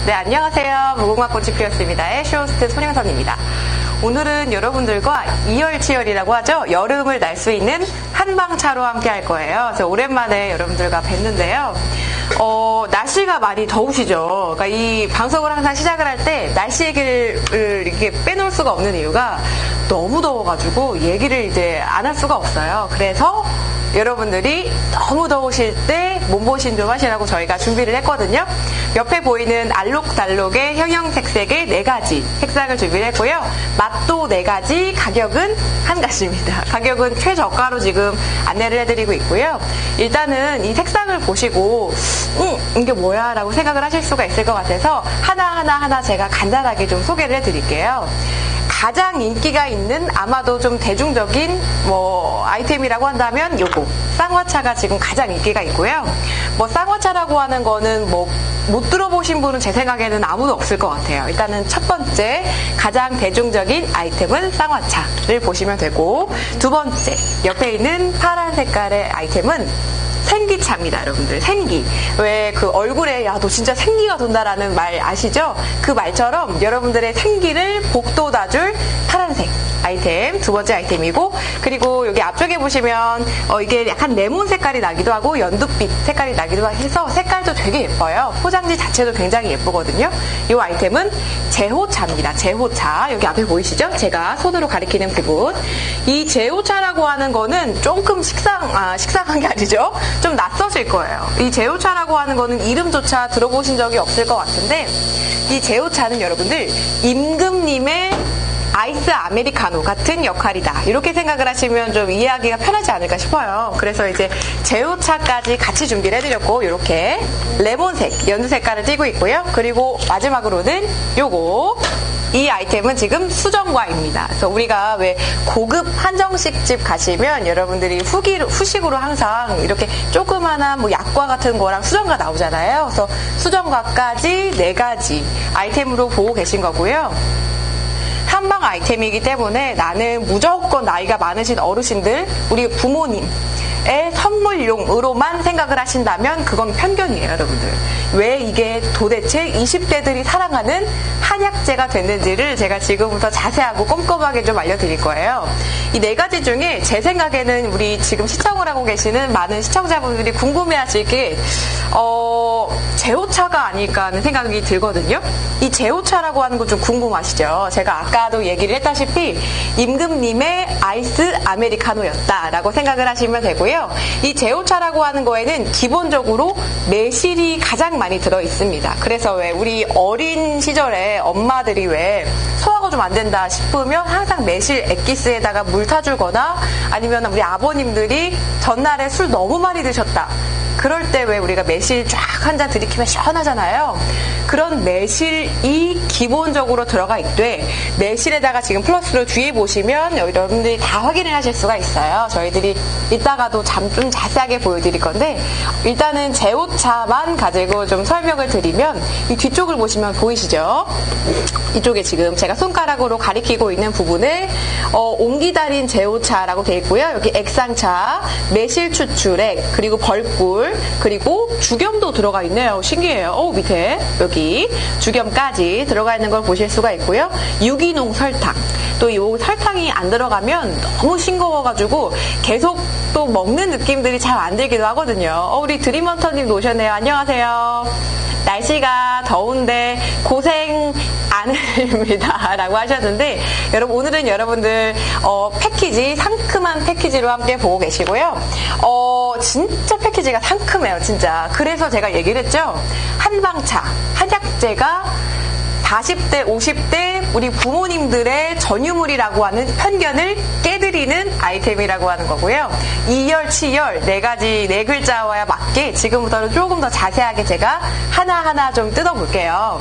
네, 안녕하세요. 무궁화꽃이 피었습니다의 쇼호스트 손영선입니다. 오늘은 여러분들과 이열치열이라고 하죠. 여름을 날 수 있는 한방차로 함께 할 거예요. 그래서 오랜만에 여러분들과 뵀는데요. 날씨가 많이 더우시죠. 그러니까 이 방송을 항상 시작을 할 때 날씨 얘기를 이렇게 빼놓을 수가 없는 이유가 너무 더워가지고 얘기를 이제 안 할 수가 없어요. 그래서 여러분들이 너무 더우실 때 몸보신 좀 하시라고 저희가 준비를 했거든요. 옆에 보이는 알록달록의 형형색색의 4가지 색상을 준비를 했고요. 맛도 4가지, 가격은 1가지입니다. 가격은 최저가로 지금 안내를 해드리고 있고요. 일단은 이 색상을 보시고 이게 뭐야? 라고 생각을 하실 수가 있을 것 같아서 하나하나 제가 간단하게 좀 소개를 해드릴게요. 가장 인기가 있는 아마도 좀 대중적인 아이템이라고 한다면 요거 쌍화차가 지금 가장 인기가 있고요. 쌍화차라고 하는 거는 못 들어보신 분은 제 생각에는 아무도 없을 것 같아요. 일단은 첫 번째 가장 대중적인 아이템은 쌍화차를 보시면 되고, 두 번째 옆에 있는 파란 색깔의 아이템은 생기차입니다, 여러분들. 생기. 왜 그 얼굴에 야, 너 진짜 생기가 돈다라는 말 아시죠? 그 말처럼 여러분들의 생기를 복돋아줄 파란색 아이템, 두 번째 아이템이고, 그리고 여기 앞쪽에 보시면 이게 약간 레몬 색깔이 나기도 하고 연두빛 색깔이 나기도 해서 색깔도 되게 예뻐요. 포장지 자체도 굉장히 예쁘거든요. 이 아이템은 제호차입니다. 제호차. 여기 앞에 보이시죠? 제가 손으로 가리키는 부분. 이 제호차라고 하는 거는 조금 식상한 게 아니죠? 좀 낯서실 거예요. 이 제호차라고 하는 거는 이름조차 들어보신 적이 없을 것 같은데, 이 제호차는 여러분들 임금님의 아이스 아메리카노 같은 역할이다. 이렇게 생각을 하시면 좀 이해하기가 편하지 않을까 싶어요. 그래서 이제 제호차까지 같이 준비를 해드렸고, 이렇게 레몬색, 연두 색깔을 띠고 있고요. 그리고 마지막으로는 요거. 이 아이템은 지금 수정과입니다. 그래서 우리가 왜 고급 한정식집 가시면 여러분들이 후식으로 항상 이렇게 조그마한 약과 같은 거랑 수정과 나오잖아요. 그래서 수정과까지 4가지 아이템으로 보고 계신 거고요. 한방 아이템이기 때문에 나는 무조건 나이가 많으신 어르신들, 우리 부모님의 선물용으로만 생각을 하신다면 그건 편견이에요, 여러분들. 왜 이게 도대체 20대들이 사랑하는 한약재가 됐는지를 제가 지금부터 자세하고 꼼꼼하게 좀 알려드릴 거예요. 이 4가지 중에 제 생각에는 우리 지금 시청을 하고 계시는 많은 시청자분들이 궁금해하실 게 제호차가 아닐까 하는 생각이 들거든요. 이 제호차라고 하는 거 좀 궁금하시죠? 제가 아까도 얘기를 했다시피 임금님의 아이스 아메리카노였다라고 생각을 하시면 되고요. 이 제호차라고 하는 거에는 기본적으로 매실이 가장 많이 들어있습니다. 그래서 왜 우리 어린 시절에 엄마들이 왜 소화가 좀 안 된다 싶으면 항상 매실 액기스에다가 물 타주거나, 아니면 우리 아버님들이 전날에 술 너무 많이 드셨다, 그럴 때 왜 우리가 매실 쫙 한 잔 들이키면 시원하잖아요. 그런 매실이 기본적으로 들어가 있되, 매실에다가 지금 플러스로 뒤에 보시면 여러분들이 다 확인을 하실 수가 있어요. 저희들이 이따가도 좀 자세하게 보여드릴 건데, 일단은 제호차만 가지고 좀 설명을 드리면, 이 뒤쪽을 보시면 보이시죠? 이쪽에 지금 제가 손가락으로 가리키고 있는 부분을 옹기달인 제호차라고 되어 있고요. 여기 액상차, 매실 추출액, 그리고 벌꿀, 그리고 죽염도 들어가 있네요. 신기해요. 밑에 여기 죽염까지 들어가 있는 걸 보실 수가 있고요. 유기농 설탕. 또 이 설탕이 안 들어가면 너무 싱거워가지고 계속 또 먹는 느낌들이 잘 안 들기도 하거든요. 우리 드림헌터님 오셨네요. 안녕하세요. 날씨가 더운데 고생 안 합니다 라고 하셨는데, 여러분 오늘은 여러분들 패키지, 상큼한 패키지로 함께 보고 계시고요. 진짜 패키지가 상큼해요, 진짜. 그래서 제가 얘기를 했죠. 한방차, 한약재가 40대, 50대 우리 부모님들의 전유물이라고 하는 편견을 깨드리는 아이템이라고 하는 거고요. 이열치열 4가지 4글자와야 맞게 지금부터는 조금 더 자세하게 제가 하나하나 좀 뜯어볼게요.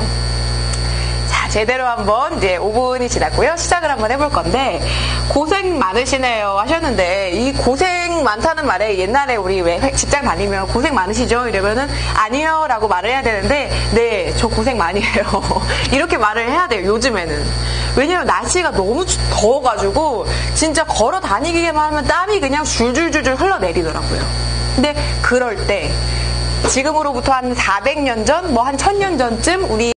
자, 제대로 한번 이제 5분이 지났고요. 시작을 한번 해볼 건데, 고생 많으시네요 하셨는데, 이 고생 많다는 말에 옛날에 우리 왜 직장 다니면 고생 많으시죠? 이러면은 아니요 라고 말을 해야 되는데, 네, 저 고생 많이 해요. 이렇게 말을 해야 돼요, 요즘에는. 왜냐면 날씨가 너무 더워가지고 진짜 걸어 다니기만 하면 땀이 그냥 줄줄줄줄 흘러내리더라고요. 근데 그럴 때 지금으로부터 한 400년 전, 한 1000년 전쯤 우리